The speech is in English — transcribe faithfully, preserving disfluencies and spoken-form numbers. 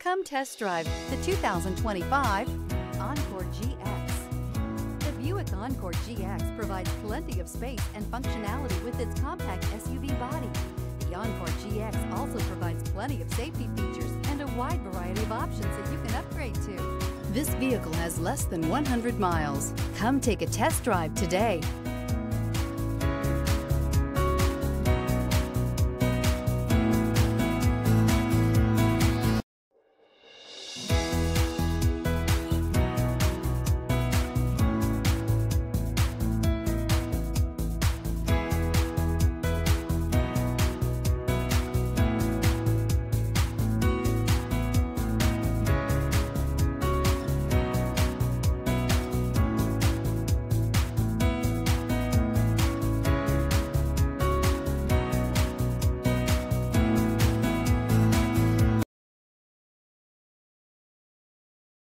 Come test drive the two thousand twenty-five Encore G X. The Buick Encore G X provides plenty of space and functionality with its compact S U V body. The Encore G X also provides plenty of safety features and a wide variety of options that you can upgrade to. This vehicle has less than one hundred miles. Come take a test drive today.